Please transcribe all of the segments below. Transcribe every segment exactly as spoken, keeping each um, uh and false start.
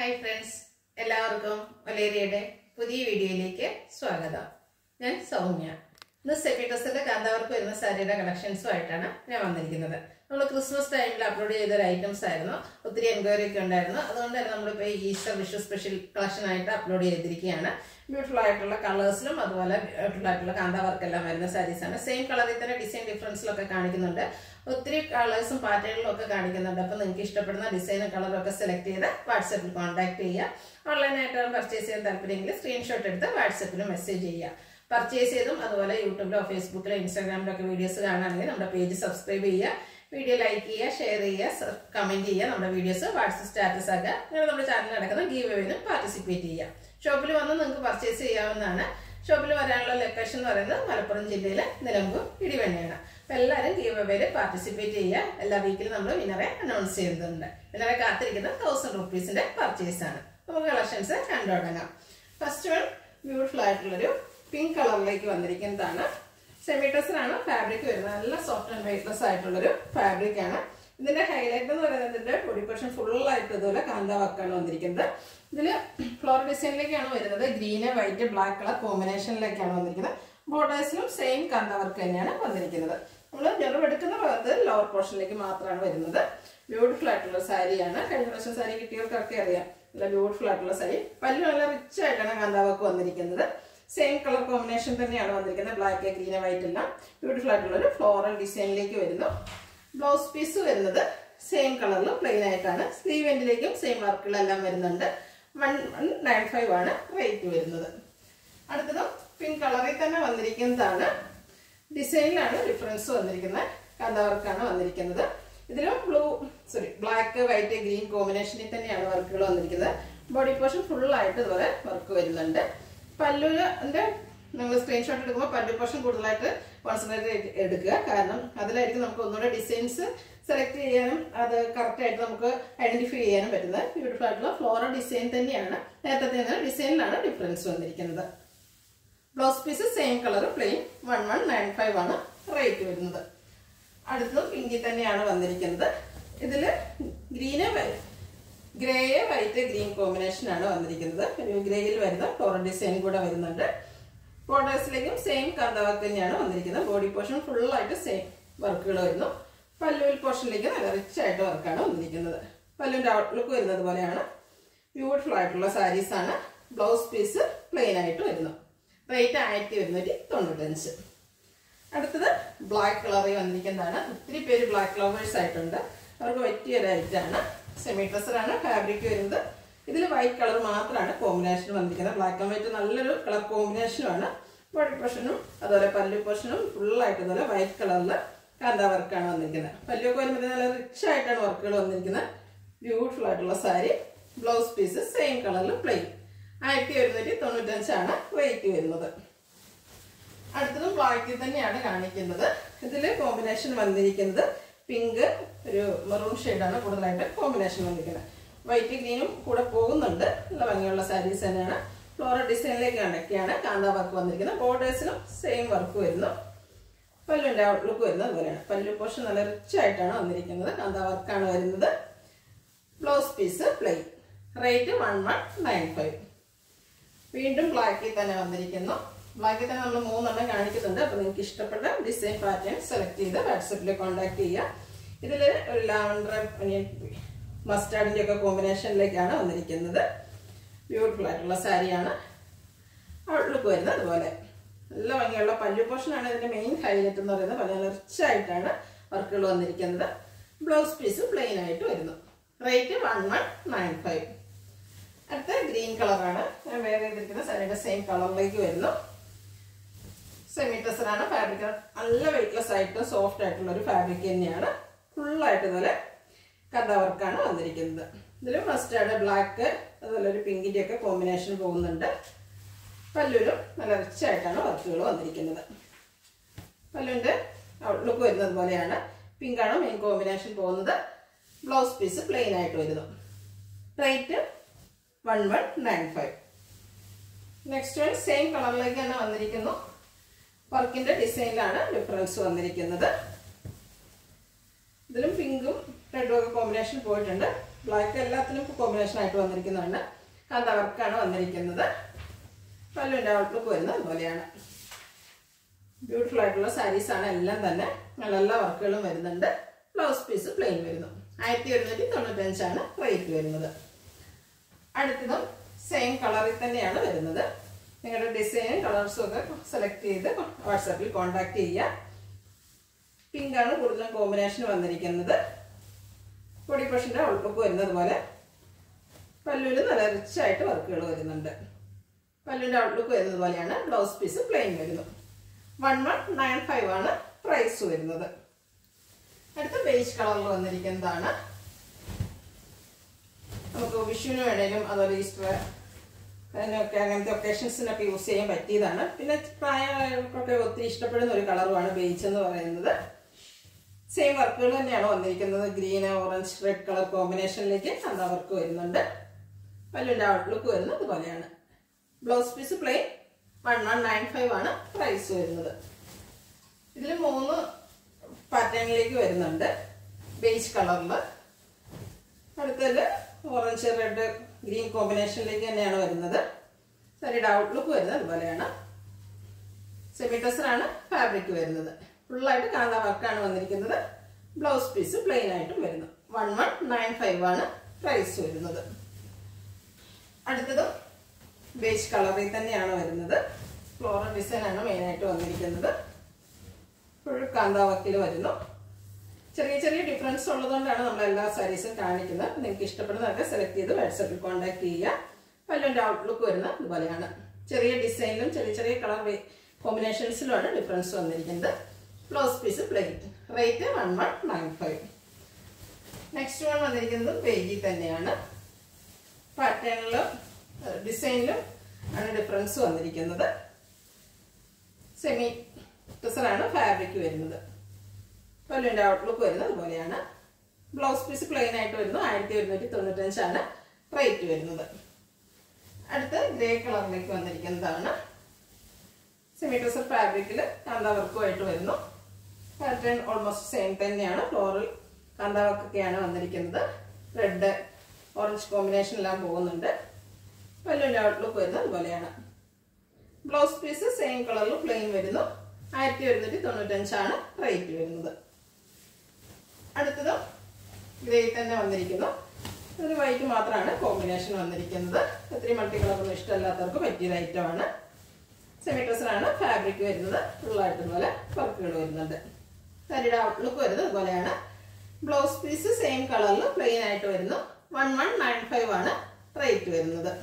Hi friends, എല്ലാവർക്കും ഒലേരിയയുടെ പുതിയ വീഡിയോയിലേക്ക് സ്വാഗതം. ഞാൻ സൗമ്യ. ഇന്ന് സെമി ടസറിന്റെ കാന്താവർക്ക് വരുന്ന സാരിയുടെ കളക്ഷൻസുമായിട്ടാണ് ഞാൻ വന്നിരിക്കുന്നത്. നമ്മൾ ക്രിസ്മസ് ടൈമിൽ അപ്ലോഡ് ചെയ്ത ഒരു ഐറ്റംസ് ആയിരുന്നു. ഒത്തിരി എൻക്വയറി ഒക്കെ ഉണ്ടായിരുന്നു. അതുകൊണ്ട് തന്നെ നമ്മളിപ്പോൾ ഈസ്റ്റർ വിഷു സ്പെഷ്യൽ കളക്ഷൻ ആയിട്ട് അപ്ലോഡ് ചെയ്തിരിക്കുകയാണ്. ബ്യൂട്ടിഫുൾ ആയിട്ടുള്ള കളേഴ്സിലും അതുപോലെ ബ്യൂട്ടിഫുൾ ആയിട്ടുള്ള കാന്താവർക്ക് എല്ലാം വരുന്ന സാരീസാണ്. സെയിം കളറിൽ തന്നെ ഡിസൈൻ ഡിഫറൻസിലൊക്കെ കാണിക്കുന്നുണ്ട്. ഒത്തിരി കളേഴ്സും പാറ്റേണിലും ഒക്കെ കാണിക്കുന്നുണ്ട്. അപ്പോൾ നിങ്ങൾക്ക് ഇഷ്ടപ്പെടുന്ന ഡിസൈനും കളറും ഒക്കെ സെലക്ട് ചെയ്ത് വാട്സാപ്പിൽ കോൺടാക്ട് ചെയ്യുക. ഓൺലൈനായിട്ട് പർച്ചേസ് ചെയ്യാൻ താല്പര്യമെങ്കിൽ സ്ക്രീൻഷോട്ട് എടുത്ത് വാട്സാപ്പിൽ മെസ്സേജ് ചെയ്യുക. പർച്ചേസ് ചെയ്തും അതുപോലെ യൂട്യൂബിലോ ഫേസ്ബുക്കിലോ ഇൻസ്റ്റാഗ്രാമിലോ ഒക്കെ വീഡിയോസ് കാണുകയാണെങ്കിൽ നമ്മുടെ പേജ് സബ്സ്ക്രൈബ് ചെയ്യുക, വീഡിയോ ലൈക്ക് ചെയ്യുക, ഷെയർ ചെയ്യുക, കമന്റ് ചെയ്യുക. നമ്മുടെ വീഡിയോസ് വാട്സപ്പ് സ്റ്റാറ്റസ് ആക്കുക. അങ്ങനെ നമ്മുടെ ചാനലിൽ നടക്കുന്ന ഗീവ് അവേയിലും പാർട്ടിസിപ്പേറ്റ് ചെയ്യുക. ഷോപ്പിൽ വന്ന് നിങ്ങൾക്ക് പർച്ചേസ് ചെയ്യാവുന്നതാണ്. ഷോപ്പിൽ വരാനുള്ള ലൊക്കേഷൻ എന്ന് പറയുന്നത് മലപ്പുറം ജില്ലയിലെ നിലമ്പൂർ ഇടിവണ്ണയാണ്. അപ്പോൾ എല്ലാവരും ഗീവ് അവേയിൽ പാർട്ടിസിപ്പേറ്റ് ചെയ്യുക. എല്ലാ വീക്കിലും നമ്മൾ വിന്നറെ അനൗൺസ് ചെയ്യുന്നുണ്ട്. വിന്നറെ കാത്തിരിക്കുന്ന തൗസൻഡ് റുപ്പീസിന്റെ പർച്ചേസ് ആണ്. നമുക്ക് കളക്ഷൻസ് കണ്ടു തുടങ്ങാം. ഫസ്റ്റ് വൺ ബ്യൂട്ടിഫുൾ ആയിട്ടുള്ളൊരു പിങ്ക് കളറിലേക്ക് വന്നിരിക്കുന്നതാണ്. സെമി ടസറാണ് ഫാബ്രിക് വരുന്നത്. നല്ല സോഫ്റ്റ് ആൻഡ് വെയ്റ്റ്ലെസ് ആയിട്ടുള്ളൊരു ഫാബ്രിക് ആണ്. ഇതിന്റെ ഹൈലൈറ്റ് എന്ന് പറയുന്നത് ഇതിന്റെ ബോഡി പോർഷൻ ഫുൾ ആയിട്ട് ഇതുപോലെ കാന്താ വർക്കാണ് വന്നിരിക്കുന്നത്. ഇതില് ഫ്ലോർ ഡിസൈനിലേക്കാണ് വരുന്നത്. ഗ്രീന് വൈറ്റ് ബ്ലാക്ക് കളർ കോമ്പിനേഷനിലേക്കാണ് വന്നിരിക്കുന്നത്. ബോർഡേഴ്സിലും സെയിം കാന്താ വർക്ക് തന്നെയാണ് വന്നിരിക്കുന്നത്. നമ്മൾ ഞെറുവെടുക്കുന്ന ഭാഗത്ത് ലോവർ പോർഷനിലേക്ക് മാത്രമാണ് വരുന്നത്. ബ്യൂട്ടിഫുൾ ആയിട്ടുള്ള സാരിയാണ്. കഴിഞ്ഞ പ്രാവശ്യം സാരി കിട്ടിയവർക്കൊക്കെ അറിയാം. നല്ല ബ്യൂട്ടിഫുൾ ആയിട്ടുള്ള സാരി. പല്ല് നല്ല റിച്ച് ആയിട്ടാണ് കാന്താ വർക്ക് വന്നിരിക്കുന്നത്. സെയിം കളർ കോമ്പിനേഷൻ തന്നെയാണ് വന്നിരിക്കുന്നത്. ബ്ലാക്ക് ഗ്രീൻ വൈറ്റ് എല്ലാം ബ്യൂട്ടിഫുൾ ആയിട്ടുള്ള ഒരു ഫ്ലോറൽ ഡിസൈനിലേക്ക് വരുന്നു. ബ്ലൗസ് പീസ് വരുന്നത് സെയിം കളറിൽ പ്ലെയിൻ ആയിട്ടാണ്. സ്ലീവ് എൻഡിലേക്കും സെയിം വർക്കുകളെല്ലാം വരുന്നുണ്ട്. വൺ വൺ നയൻ ഫൈവ് ആണ് റേറ്റ് വരുന്നത്. അടുത്തതും പിങ്ക് കളറിൽ തന്നെ വന്നിരിക്കുന്നതാണ്. ഡിസൈനിലാണ് ഡിഫറൻസ് വന്നിരിക്കുന്നത്. കാന്താ വർക്കാണ് വന്നിരിക്കുന്നത്. ഇതിലും blue sorry black white green കോമ്പിനേഷനിൽ തന്നെയാണ് വർക്കുകൾ വന്നിരിക്കുന്നത്. ബോഡി പോർഷൻ ഫുൾ ആയിട്ട് ഇതുപോലെ വർക്ക് വരുന്നുണ്ട്. പല്ലുവിന്റെ നിങ്ങൾ സ്ക്രീൻഷോട്ട് എടുക്കുമ്പോൾ പല്ലു പോർഷൻ കൂടുതലായിട്ട് കോൺസെൻട്രേറ്റ് എടുക്കുക. കാരണം അതിലായിരിക്കും നമുക്ക് ഒന്നുകൂടെ ഡിസൈൻസ് സെലക്ട് ചെയ്യാനും അത് കറക്റ്റ് ആയിട്ട് നമുക്ക് ഐഡന്റിഫൈ ചെയ്യാനും പറ്റുന്നത്. ബ്യൂട്ടിഫുൾ ആയിട്ടുള്ള ഫ്ലോറൽ ഡിസൈൻ തന്നെയാണ്. നേരത്തെ ഡിസൈനിലാണ് ഡിഫറൻസ് വന്നിരിക്കുന്നത്. Blouse piece same colour plain one one nine five ആണ് റേറ്റ് വരുന്നത്. അടുത്തതും പിങ്കിൽ തന്നെയാണ് വന്നിരിക്കുന്നത്. ഇതില് green grey white green combination ആണ് വന്നിരിക്കുന്നത്. ഒരു ഗ്രേയിൽ വരുന്ന ഫ്ലോറൽ ഡിസൈൻ കൂടെ വരുന്നുണ്ട്. ബോർഡേഴ്സിലേക്കും സെയിം കാന്താ വർക്ക് തന്നെയാണ് വന്നിരിക്കുന്നത്. ബോഡി പോർഷൻ ഫുൾ ആയിട്ട് സെയിം വർക്കുകൾ വരുന്നു. പല്ലുവിൽ പോർഷനിലേക്ക് നല്ല റിച്ച് ആയിട്ട് വർക്കാണ് വന്നിരിക്കുന്നത്. പല്ലുവിന്റെ ഔട്ട്ലുക്ക് വരുന്നത് പോലെയാണ്. ബ്യൂട്ടിഫുൾ ആയിട്ടുള്ള സാരീസ് ആണ്. ബ്ലൗസ് പീസ് പ്ലെയിൻ ആയിട്ട് വരുന്നു. റേറ്റ് ആയിരത്തി ഒരുന്നൂറ്റി തൊണ്ണൂറ്റഞ്ച്. അടുത്തത് ബ്ലാക്ക് കളറിൽ വന്നിരിക്കുന്നതാണ്. ഒത്തിരി പേര് ബ്ലാക്ക് ലവേഴ്സ് ആയിട്ടുണ്ട്. അവർക്ക് പറ്റിയ ഒരു ഐറ്റാണ്. സെമി ഡ്രസ്സറാണ് ഫാബ്രിക് വരുന്നത്. ഇതിൽ വൈറ്റ് കളർ മാത്രമാണ് കോമ്പിനേഷൻ വന്നിരിക്കുന്നത്. ബ്ലാക്ക് ആൻഡ് വൈറ്റ് നല്ലൊരു കളർ കോമ്പിനേഷനുമാണ്. ബോഡി പോർഷനും അതുപോലെ പല്ലു പോർഷനും ഫുള്ളായിട്ട് ഇതുപോലെ വൈറ്റ് കളറിൽ കാന്താ വർക്കാണ് വന്നിരിക്കുന്നത്. പല്ലുവൊക്കെ വരുമ്പോൾ നല്ല റിച്ച് ആയിട്ടാണ് വർക്കുകൾ വന്നിരിക്കുന്നത്. ബ്യൂട്ടിഫുൾ ആയിട്ടുള്ള സാരി. ബ്ലൗസ് പീസ് സെയിം കളറിൽ പ്ലെയിൻ ആയിരത്തി ഒരുന്നൂറ്റി തൊണ്ണൂറ്റഞ്ചാണ് റേറ്റ് വരുന്നത്. അടുത്തതും ബ്ലാക്കിൽ തന്നെയാണ് കാണിക്കുന്നത്. ഇതിൽ കോമ്പിനേഷൻ വന്നിരിക്കുന്നത് പിങ്ക് ഒരു മെറൂൺ ഷെയ്ഡാണ് കൂടുതലായിട്ട് കോമ്പിനേഷൻ വന്നിരിക്കുന്നത്. വൈറ്റ് ഗ്രീനും കൂടെ പോകുന്നുണ്ട്. നല്ല ഭംഗിയുള്ള സാരീസ് തന്നെയാണ്. ഫ്ലോറൽ ഡിസൈനിലേക്ക് കണ്ടൊക്കെയാണ് കാന്താ വർക്ക് വന്നിരിക്കുന്നത്. ബോർഡേഴ്സിനും സെയിം വർക്ക് വരുന്നു. പല്ലുവിന്റെ ഔട്ട്ലുക്ക് വരുന്നത് അതുപോലെയാണ്. പല്ലു പോർഷൻ നല്ല റിച്ച് ആയിട്ടാണ് വന്നിരിക്കുന്നത്. കാന്താ വർക്കാണ് വരുന്നത്. Blouse piece plain rate one one nine five. വീണ്ടും ബ്ലാക്കിൽ തന്നെ വന്നിരിക്കുന്നു. ബ്ലാക്കിൽ തന്നെ നമ്മൾ മൂന്നെണ്ണം കാണിക്കുന്നുണ്ട്. അപ്പോൾ നിങ്ങൾക്ക് ഇഷ്ടപ്പെട്ട ഡിസൈൻ പാറ്റേൺ സെലക്ട് ചെയ്ത് വാട്സപ്പിൽ കോൺടാക്ട് ചെയ്യുക. ഇതിൽ ഒരു ലാവൻഡർ മസ്റ്റാർഡിന്റെ ഒക്കെ കോമ്പിനേഷനിലേക്കാണ് വന്നിരിക്കുന്നത്. ബ്യൂട്ടിഫുൾ ആയിട്ടുള്ള സാരിയാണ്. ഔട്ട്ലുക്ക് വരുന്നത് അതുപോലെ നല്ല ഭംഗിയുള്ള പല്ലു പോർഷനാണ് ഇതിന്റെ മെയിൻ ഹൈലൈറ്റ് എന്ന് പറയുന്നത്. വളരെ റിച്ച് ആയിട്ടാണ് വർക്കുകൾ വന്നിരിക്കുന്നത്. ബ്ലൗസ് പീസ് പ്ലെയിൻ ആയിട്ട് വരുന്നു. Rate one one nine five. അടുത്ത ഗ്രീൻ കളറാണ്. ഞാൻ വേറെ ചെയ്തിരിക്കുന്ന സാരിയുടെ സെയിം കളറിലേക്ക് വരുന്നു. സെമി ടസറാണ് ഫാബ്രിക്. നല്ല വെയ്റ്റ്ലെസ് ആയിട്ട് സോഫ്റ്റ് ആയിട്ടുള്ള ഒരു ഫാബ്രിക് തന്നെയാണ്. ഫുള്ളായിട്ട് ഇതുപോലെ കാന്താ വർക്കാണ് വന്നിരിക്കുന്നത്. ഇതിൽ മസ്റ്റാർഡ് ബ്ലാക്ക് അതുപോലെ ഒരു പിങ്കിന്റെ ഒക്കെ കോമ്പിനേഷൻ പോകുന്നുണ്ട്. പല്ലുവിലും നല്ല റിച്ച് ആയിട്ടാണ് വർക്കുകൾ വന്നിരിക്കുന്നത്. പല്ലുവിന്റെ ഔട്ട്ലുക്ക് വരുന്നത് പോലെയാണ്. പിങ്കാണ് മെയിൻ കോമ്പിനേഷൻ പോകുന്നത്. ബ്ലൗസ് പീസ് പ്ലെയിൻ ആയിട്ട് വരുന്നു. Rate one one nine five. Next one same കളറിലേക്ക് തന്നെ വന്നിരിക്കുന്നു. വർക്കിന്റെ ഡിസൈനിലാണ് ഡിഫറൻസ് വന്നിരിക്കുന്നത്. ഇതിലും പിങ്കും റെഡും ഒക്കെ കോമ്പിനേഷൻ പോയിട്ടുണ്ട്. ബ്ലാക്ക് എല്ലാത്തിനും കോമ്പിനേഷൻ ആയിട്ട് വന്നിരിക്കുന്നതാണ്. കാന്ത വർക്കാണ് വന്നിരിക്കുന്നത്. പല്ലുവിൻ്റെ ഔട്ട്ലുക്ക് വരുന്നത് അതുപോലെയാണ്. ബ്യൂട്ടിഫുൾ ആയിട്ടുള്ള സാരീസാണ് എല്ലാം തന്നെ. നല്ല എല്ലാ വർക്കുകളും വരുന്നുണ്ട്. ബ്ലൗസ് പീസ് പ്ലെയിൻ വരുന്നു. ആയിരത്തി ഒരുന്നൂറ്റി തൊണ്ണൂറ്റഞ്ചാണ് റേറ്റ് വരുന്നത്. അടുത്തതും സെയിം കളറിൽ തന്നെയാണ് വരുന്നത്. നിങ്ങളുടെ ഡിസൈനും കളേഴ്സും ഒക്കെ സെലക്ട് ചെയ്ത് വാട്സാപ്പിൽ കോൺടാക്ട് ചെയ്യുക. പിങ്കാണ് കൂടുതലും കോമ്പിനേഷൻ വന്നിരിക്കുന്നത്. പൊടി പഷിൻ്റെ ഔട്ട്ലുക്ക് വരുന്നത് പോലെ പല്ലുവിൽ നല്ല റിച്ചായിട്ട് വർക്കുകൾ വരുന്നുണ്ട്. പല്ലുവിൻ്റെ ഔട്ട്ലുക്ക് വരുന്നത് പോലെയാണ്. ബ്ലൗസ് പീസ് പ്ലെയിൻ വരുന്നു. വൺ വൺ നയൻ ഫൈവ് ആണ് പ്രൈസ് വരുന്നത്. അടുത്ത ബേജ് കളറിൽ വന്നിരിക്കുന്നതാണ്. നമുക്ക് വിഷുവിന് വേണേലും അതുപോലെ ഈസ്റ്റർ അതിനൊക്കെ അങ്ങനത്തെ ഒക്കേഷൻസിനൊക്കെ യൂസ് ചെയ്യാൻ പറ്റിയതാണ്. പിന്നെ പ്രായമായവർക്കൊക്കെ ഒത്തിരി ഇഷ്ടപ്പെടുന്ന ഒരു കളറുമാണ് ബേജ് എന്ന് പറയുന്നത്. സെയിം വർക്കുകൾ തന്നെയാണ് വന്നിരിക്കുന്നത്. ഗ്രീൻ, ഓറഞ്ച്, റെഡ് കളർ കോമ്പിനേഷനിലേക്ക് എന്താ വർക്ക് വരുന്നുണ്ട്. പല്ലുവിൻ്റെ ഔട്ട്ലുക്ക് വരുന്നത് അതുപോലെയാണ്. Blouse piece plain one one nine five ആണ് പ്രൈസ് വരുന്നത്. ഇതിൽ മൂന്ന് പാറ്റേണിലേക്ക് വരുന്നുണ്ട്. ബേജ് കളറിൽ, അടുത്തതിൽ ഓറഞ്ച്, റെഡ്, ഗ്രീൻ കോമ്പിനേഷനിലേക്ക് തന്നെയാണ് വരുന്നത്. സാരിയുടെ ഔട്ട്ലുക്ക് വരുന്നത് അതുപോലെയാണ്. സെമി ടസറാണ് ഫാബ്രിക് വരുന്നത്. ഫുള്ളായിട്ട് കാന്ത വർക്കാണ് വന്നിരിക്കുന്നത്. ബ്ലൗസ് പീസ് പ്ലെയിൻ ആയിട്ടും വരുന്നു. വൺ വൺ നയൻ ഫൈവ് ആണ് പ്രൈസ് വരുന്നത്. അടുത്തതും ബേജ് കളറിൽ തന്നെയാണ് വരുന്നത്. ഫ്ലോറൽ ഡിസൈൻ ആണ് മെയിനായിട്ട് വന്നിരിക്കുന്നത്. ഫുൾ കാന്ത വർക്കിൽ വരുന്നു. ചെറിയ ചെറിയ ഡിഫറൻസ് ഉള്ളതുകൊണ്ടാണ് നമ്മൾ എല്ലാ സാരീസും കാണിക്കുന്നത്. നിങ്ങൾക്ക് ഇഷ്ടപ്പെടുന്നതൊക്കെ സെലക്ട് ചെയ്ത് വാട്സാപ്പിൽ കോൺടാക്ട് ചെയ്യുക. പല്ലുവിൻ്റെ ഔട്ട്ലുക്ക് വരുന്നത് അതുപോലെയാണ്. ചെറിയ ഡിസൈനിലും ചെറിയ ചെറിയ കളർ കോമ്പിനേഷൻസിലുമാണ് ഡിഫറൻസ് വന്നിരിക്കുന്നത്. Blouse piece plain. Rate one one nine five. Next one വന്നിരിക്കുന്നത് ബേജി തന്നെയാണ്. പാറ്റേണിലും ഡിസൈനിലും ആണ് ഡിഫറൻസ് വന്നിരിക്കുന്നത്. സെമി ടസറാണ് ഫാബ്രിക് വരുന്നത്. പല്ലുവിൻ്റെ ഔട്ട്ലുക്ക് വരുന്നത് അതുപോലെയാണ്. ബ്ലൗസ് പീസ് പ്ലെയിൻ ആയിട്ട് വരുന്നു. ആയിരത്തി ഒരുന്നൂറ്റി തൊണ്ണൂറ്റഞ്ചാണ് റേറ്റ് വരുന്നത്. അടുത്ത് ഗ്രേ കളറിലേക്ക് വന്നിരിക്കുന്നതാണ്. സെമി ടസർ ഫാബ്രിക്കിൽ കാന്ത വർക്കുമായിട്ട് വരുന്നു. പാറ്റേൺ ഓൾമോസ്റ്റ് സെയിം തന്നെയാണ്. ഫ്ലോറൽ കാന്ത വർക്കൊക്കെയാണ് വന്നിരിക്കുന്നത്. റെഡ്, ഓറഞ്ച് കോമ്പിനേഷൻ എല്ലാം പോകുന്നുണ്ട്. പല്ലുവിൻ്റെ ഔട്ട്ലുക്ക് വരുന്നത് അതുപോലെയാണ്. ബ്ലൗസ് പീസ് സെയിം കളറിൽ പ്ലെയിൻ വരുന്നു. ആയിരത്തി ഒരുന്നൂറ്റി തൊണ്ണൂറ്റഞ്ചാണ് റേറ്റ് വരുന്നത്. അടുത്തത് ഗ്രേ തന്നെ വന്നിരിക്കുന്നു. ഒരു വൈറ്റ് മാത്രമാണ് കോമ്പിനേഷൻ വന്നിരിക്കുന്നത്. ഒത്തിരി മൾട്ടി കളറൊന്നും ഇഷ്ടമല്ലാത്തവർക്ക് പറ്റിയൊരു ഐറ്റമാണ്. സെമി ടസറാണ് ഫാബ്രിക് വരുന്നത്. ഫുള്ളായിട്ട് പോലെ വർക്കുകൾ വരുന്നുണ്ട്. സാരിയുടെ ഔട്ട്ലുക്ക് വരുന്നത് അതുപോലെയാണ്. ബ്ലൗസ് പീസ് സെയിം കളറിൽ പ്ലെയിൻ ആയിട്ട് വരുന്നു. വൺ വൺ നയൻ ഫൈവ് ആണ് റേറ്റ് വരുന്നത്.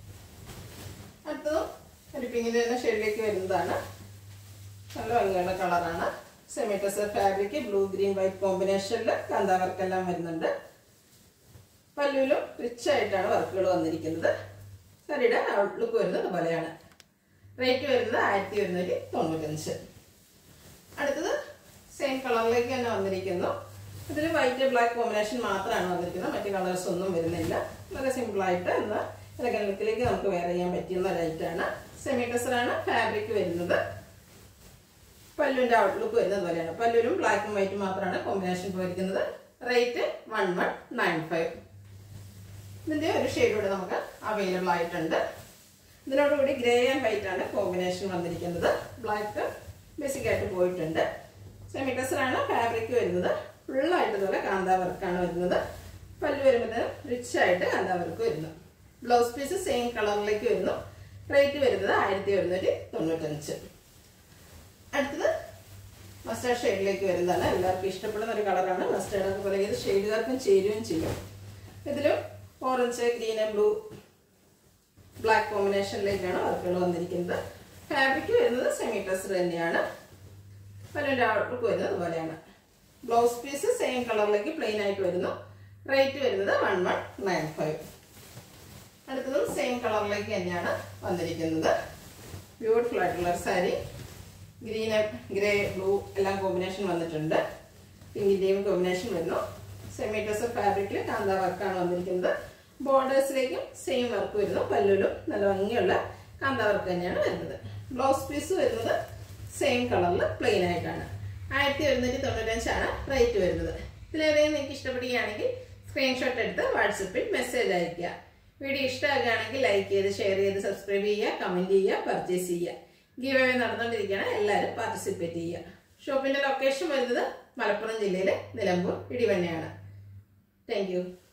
അടുത്തതും ഒരു പിങ്കിൻ്റെ തന്നെ ഷെയ്ഡിലേക്ക് വരുന്നതാണ്. നല്ല ഭംഗിയുള്ള കളറാണ്. Semi tussar fabric blue, green, white കോമ്പിനേഷനിൽ കാന്ത വർക്കെല്ലാം വരുന്നുണ്ട്. പല്ലുവിലും റിച്ച് ആയിട്ടാണ് വർക്കുകൾ വന്നിരിക്കുന്നത്. സാരിയുടെ ഔട്ട്ലുക്ക് വരുന്നത് അതുപോലെയാണ്. റേറ്റ് വരുന്നത് ആയിരത്തി ഒരുന്നൂറ്റി തൊണ്ണൂറ്റഞ്ച്. അടുത്തത് സെയിം കളറിലേക്ക് തന്നെ വന്നിരിക്കുന്നു. ഇതിൽ വൈറ്റ്, ബ്ലാക്ക് കോമ്പിനേഷൻ മാത്രമാണ് വന്നിരിക്കുന്നത്. മറ്റു കളേഴ്സ് ഒന്നും വരുന്നില്ല. വളരെ സിമ്പിളായിട്ട് എന്നാൽ ഇലഗൻ ലുക്കിലേക്ക് നമുക്ക് വെയർ ചെയ്യാൻ പറ്റുന്ന ലൈറ്റാണ്. സെമി ടസറാണ് ഫാബ്രിക് വരുന്നത്. പല്ലുവിൻ്റെ ഔട്ട്ലുക്ക് വരുന്നത് പോലെയാണ്. പല്ലുവിലും ബ്ലാക്കും വൈറ്റും മാത്രമാണ് കോമ്പിനേഷൻ പോയിരിക്കുന്നത്. Rate one one nine five. ഇതിൻ്റെ ഒരു ഷെയ്ഡ് കൂടെ നമുക്ക് അവൈലബിൾ ആയിട്ടുണ്ട്. ഇതിനോടുകൂടി ഗ്രേ ആൻഡ് വൈറ്റ് ആണ് കോമ്പിനേഷൻ വന്നിരിക്കുന്നത്. ബ്ലാക്ക് ബേസിക് ആയിട്ട് പോയിട്ടുണ്ട്. സെമി ടസറാണ് ഫാബ്രിക് വരുന്നത്. ഫുള്ളായിട്ട് ഇതുപോലെ കാന്ത വർക്കാണ് വരുന്നത്. പല്ല് വരുമ്പോൾ റിച്ച് ആയിട്ട് കാന്ത വർക്ക് വരുന്നു. ബ്ലൗസ് പീസ് സെയിം കളറിലേക്ക് വരുന്നു. റേറ്റ് വരുന്നത് ആയിരത്തി ഒരുന്നൂറ്റി തൊണ്ണൂറ്റഞ്ച്. അടുത്തത് മസ്റ്റാർഡ് ഷെയ്ഡിലേക്ക് വരുന്നതാണ്. എല്ലാവർക്കും ഇഷ്ടപ്പെടുന്ന ഒരു കളറാണ്. മസ്റ്റാർഡ് ഒക്കെ പോലെ ഏത് ഷെയ്ഡുകാർക്കും ചേരുകയും ചെയ്യും. ഇതിലും ഓറഞ്ച്, ഗ്രീന്, ബ്ലൂ, ബ്ലാക്ക് കോമ്പിനേഷനിലേക്കാണ് വർക്കുകൾ വന്നിരിക്കുന്നത്. ഫാബ്രിക് വരുന്നത് സെമി ടസർ തന്നെയാണ്. പല്ലുവിൻ്റെ ഔട്ട്ലുക്ക് വരുന്നത് അതുപോലെയാണ്. ബ്ലൗസ് പീസ് സെയിം കളറിലേക്ക് പ്ലെയിൻ ആയിട്ട് വരുന്നു. റേറ്റ് വരുന്നത് വൺ വൺ നയൻ ഫൈവ്. അടുത്തതും സെയിം കളറിലേക്ക് തന്നെയാണ് വന്നിരിക്കുന്നത്. ബ്യൂട്ടിഫുൾ ആയിട്ടുള്ള ഒരു സാരി. ഗ്രീന്, ഗ്രേ, ബ്ലൂ എല്ലാം കോമ്പിനേഷൻ വന്നിട്ടുണ്ട്. പിങ്കിൻ്റെയും കോമ്പിനേഷൻ വരുന്നു. സെമി ടസർ ഫാബ്രിക്കിൽ കാന്ത വർക്കാണ് വന്നിരിക്കുന്നത്. ബോർഡേഴ്സിലേക്കും സെയിം വർക്ക് വരുന്നു. പല്ലുവിലും നല്ല ഭംഗിയുള്ള കാന്ത വർക്ക് തന്നെയാണ് വരുന്നത്. ബ്ലൗസ് പീസ് വരുന്നത് സെയിം കളറിൽ പ്ലെയിൻ ആയിട്ടാണ്. ആയിരത്തി ഒരുന്നൂറ്റി തൊണ്ണൂറ്റഞ്ചാണ് റേറ്റ് വരുന്നത്. ഇതിലേതെങ്കിലും നിങ്ങൾക്ക് ഇഷ്ടപ്പെടുകയാണെങ്കിൽ സ്ക്രീൻഷോട്ട് എടുത്ത് വാട്സപ്പിൽ മെസ്സേജ് അയയ്ക്കുക. വീഡിയോ ഇഷ്ടമാകുകയാണെങ്കിൽ ലൈക്ക് ചെയ്ത് ഷെയർ ചെയ്ത് സബ്സ്ക്രൈബ് ചെയ്യുക, കമൻറ്റ് ചെയ്യുക, പർച്ചേസ് ചെയ്യുക. ഗീവ് അവേ നടന്നുകൊണ്ടിരിക്കുകയാണ്, എല്ലാവരും പാർട്ടിസിപ്പേറ്റ് ചെയ്യുക. ഷോപ്പിൻ്റെ ലൊക്കേഷൻ വരുന്നത് മലപ്പുറം ജില്ലയിലെ നിലമ്പൂർ ഇടിവണ്ണയാണ്. Thank you.